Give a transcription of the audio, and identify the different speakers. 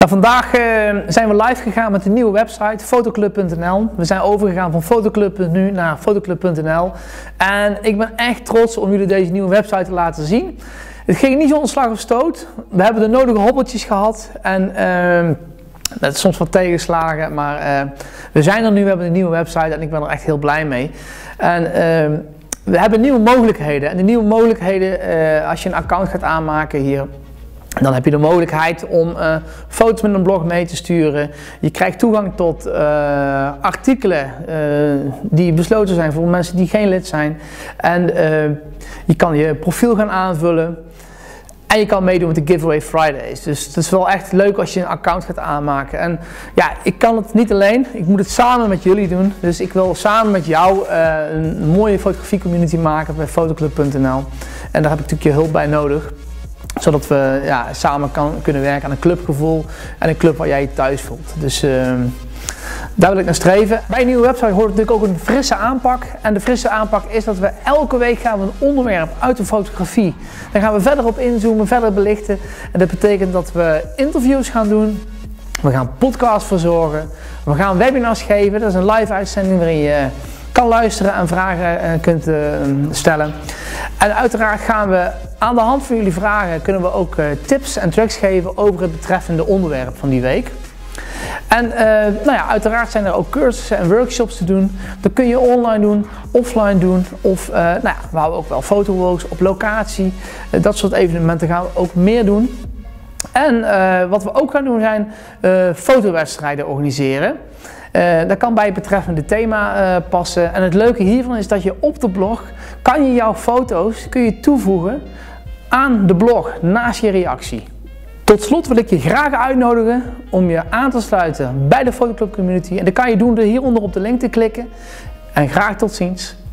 Speaker 1: Vandaag zijn we live gegaan met een nieuwe website, fotoclub.nl. We zijn overgegaan van fotoclub.nu naar fotoclub.nl. En ik ben echt trots om jullie deze nieuwe website te laten zien. Het ging niet zonder slag of stoot. We hebben de nodige hobbeltjes gehad en dat is soms wat tegenslagen, maar we zijn er nu, we hebben een nieuwe website en ik ben er echt heel blij mee. En we hebben nieuwe mogelijkheden. En de nieuwe mogelijkheden, als je een account gaat aanmaken hier, dan heb je de mogelijkheid om foto's met een blog mee te sturen. Je krijgt toegang tot artikelen die besloten zijn voor mensen die geen lid zijn. En je kan je profiel gaan aanvullen. En je kan meedoen met de Giveaway Fridays. Dus het is wel echt leuk als je een account gaat aanmaken. En ja, ik kan het niet alleen. Ik moet het samen met jullie doen. Dus ik wil samen met jou een mooie fotografie community maken bij fotoclub.nl. En daar heb ik natuurlijk je hulp bij nodig. Zodat we samen kunnen werken aan een clubgevoel en een club waar jij je thuis voelt. Dus daar wil ik naar streven. Bij een nieuwe website hoort natuurlijk ook een frisse aanpak. En de frisse aanpak is dat we elke week gaan we een onderwerp uit de fotografie. Daar gaan we verder op inzoomen, verder belichten. En dat betekent dat we interviews gaan doen. We gaan podcasts verzorgen. We gaan webinars geven. Dat is een live uitzending waarin je kan luisteren en vragen kunt stellen. En uiteraard gaan we aan de hand van jullie vragen kunnen we ook tips en tricks geven over het betreffende onderwerp van die week. En uiteraard zijn er ook cursussen en workshops te doen. Dat kun je online doen, offline doen of we houden ook wel fotowalks op locatie. Dat soort evenementen gaan we ook meer doen. En wat we ook gaan doen zijn fotowedstrijden organiseren. Dat kan bij het betreffende thema passen. En het leuke hiervan is dat je op de blog kan je jouw foto's toevoegen aan de blog naast je reactie. Tot slot wil ik je graag uitnodigen om je aan te sluiten bij de Fotoclub Community. En dat kan je doen door hieronder op de link te klikken. En graag tot ziens.